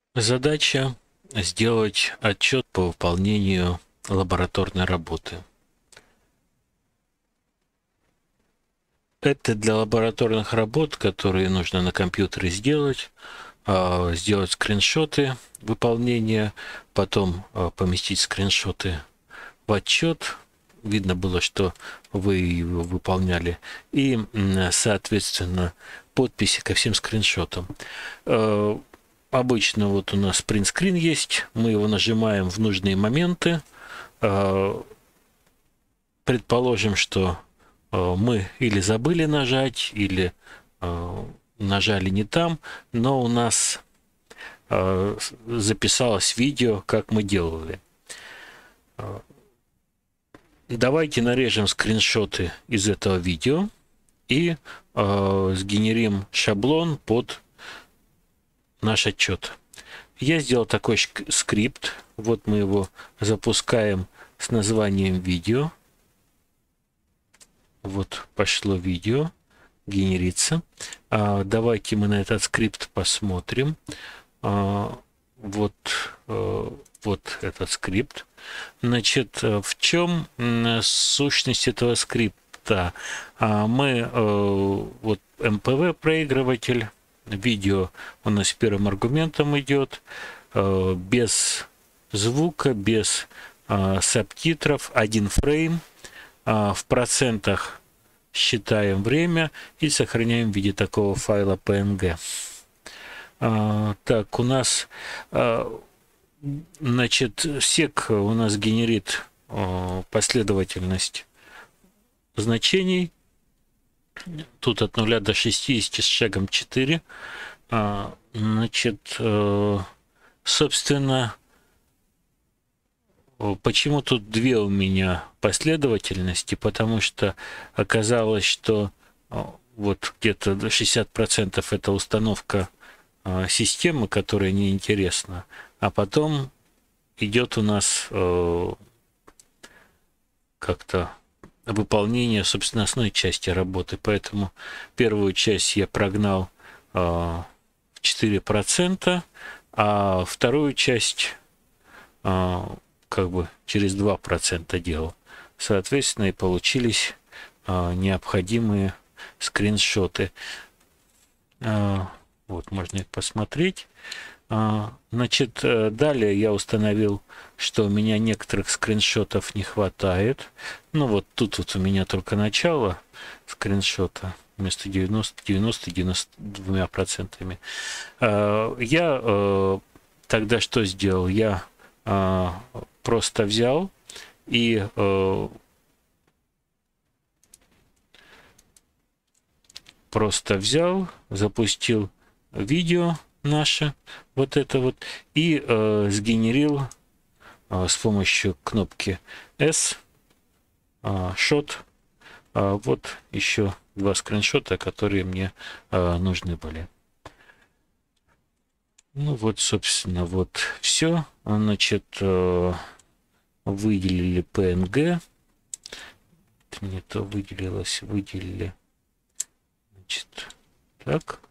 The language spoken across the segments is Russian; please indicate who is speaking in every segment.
Speaker 1: Задача сделать отчет по выполнению лабораторной работы. Это для лабораторных работ, которые нужно на компьютере сделать, сделать скриншоты выполнения, потом поместить скриншоты в отчет. Видно было, что вы его выполняли. И, соответственно, подписи ко всем скриншотам. Обычно вот у нас принтскрин есть, мы его нажимаем в нужные моменты. Предположим, что мы или забыли нажать, или нажали не там, но у нас записалось видео, как мы делали. Давайте нарежем скриншоты из этого видео и сгенерим шаблон под наш отчет. Я сделал такой скрипт. Вот мы его запускаем с названием видео. Вот пошло видео, генерится. Давайте мы на этот скрипт посмотрим. Вот этот скрипт. Значит, в чем сущность этого скрипта? Мы вот MPV проигрыватель, видео у нас первым аргументом идет, без звука, без субтитров, один фрейм. В процентах считаем время и сохраняем в виде такого файла PNG. Так, у нас, значит, сек у нас генерит последовательность значений. Тут от 0 до 60 с шагом 4. Значит, собственно, почему тут две у меня последовательности? Потому что оказалось, что вот где-то 60% это установка системы, которая неинтересна, а потом идет у нас как-то выполнение, собственно, основной части работы. Поэтому первую часть я прогнал в 4%, а вторую часть как бы через 2% делал. Соответственно, и получились необходимые скриншоты. Вот, можно их посмотреть. Значит, далее я установил, что у меня некоторых скриншотов не хватает. Ну, вот тут вот у меня только начало скриншота вместо 92%. Я тогда что сделал? Я просто взял и запустил видео наше, вот это вот, и сгенерил с помощью кнопки S shot вот еще два скриншота, которые мне нужны были. Ну вот, собственно, вот все. Значит, выделили PNG. Не то выделилось, выделили. Значит, так.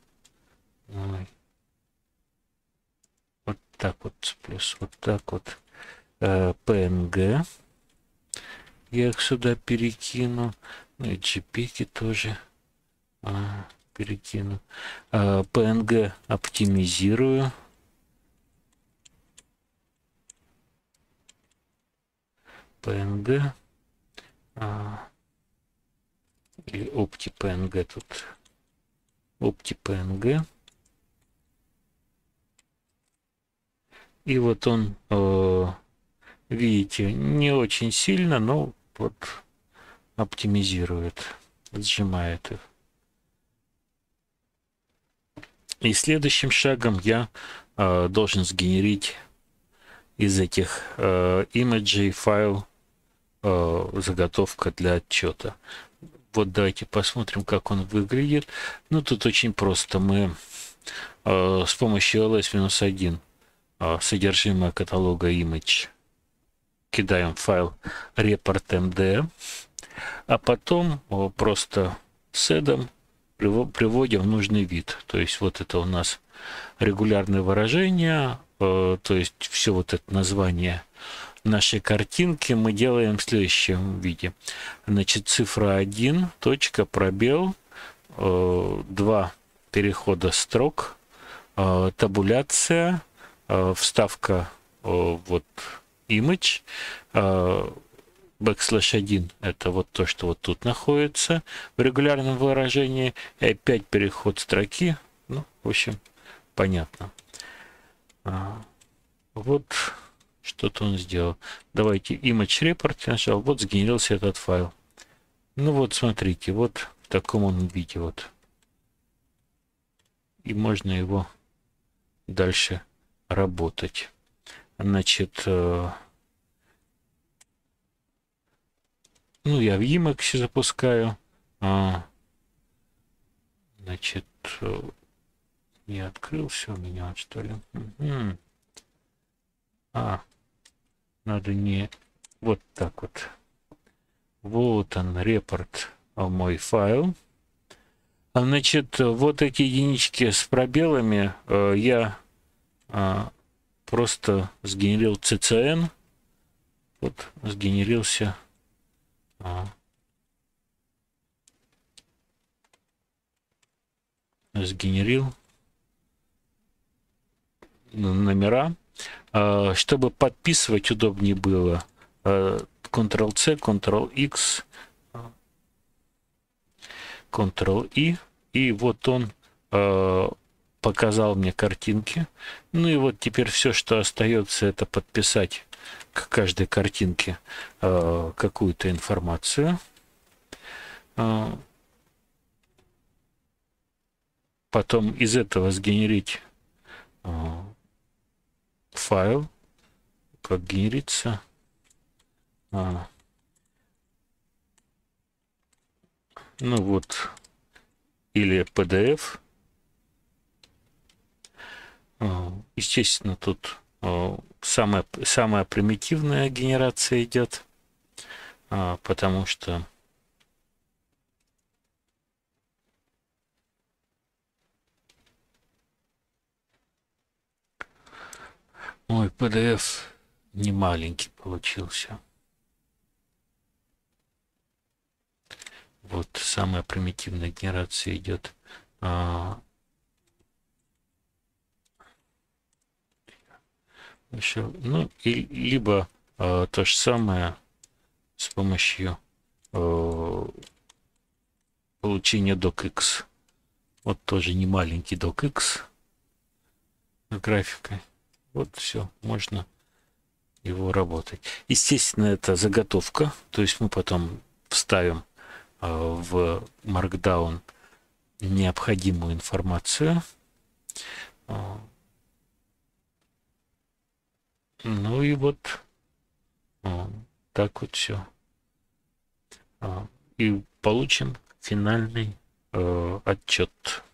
Speaker 1: Вот так вот, плюс вот так вот. PNG. Я их сюда перекину. Ну и JPEG тоже перекину. PNG оптимизирую. PNG. Или OptiPNG тут. OptiPNG. И вот он, видите, не очень сильно, но вот оптимизирует, сжимает их. И следующим шагом я должен сгенерить из этих имиджей файл заготовка для отчета. Вот давайте посмотрим, как он выглядит. Ну, тут очень просто. Мы с помощью ls-1 содержимое каталога image кидаем файл report.md, а потом просто седом приводим в нужный вид. То есть вот это у нас регулярные выражения, то есть все вот это название нашей картинки мы делаем в следующем виде. Значит, цифра 1, точка, пробел, 2 перехода строк, табуляция, вставка вот image, бэкслэш 1 это вот то, что вот тут находится в регулярном выражении, и опять переход строки, ну, в общем, понятно. Вот что-то он сделал. Давайте image report нажал, вот сгенерился этот файл. Ну вот, смотрите, вот в таком он виде вот. И можно его дальше работать. Значит, ну, я в Emacs запускаю. Значит, не открылся у меня, что ли? Надо не вот так вот. Вот он, репорт, мой файл. Значит, вот эти единички с пробелами я просто сгенерил CCN. Вот сгенерился сгенерил номера. Чтобы подписывать удобнее было, Ctrl-C, Ctrl-X, Ctrl-I, и вот он показал мне картинки. Ну и вот теперь все, что остается, это подписать к каждой картинке какую-то информацию. Потом из этого сгенерить файл, как генерится. Ну вот, или PDF. Естественно, тут самая примитивная генерация идет, потому что мой PDF не маленький получился. Вот самая примитивная генерация идет. Еще, ну, и либо то же самое с помощью получения docx. Вот тоже не маленький docx с графикой. Вот все, можно его работать. Естественно, это заготовка, то есть мы потом вставим в Markdown необходимую информацию. Ну и вот так вот все. И получим финальный отчет.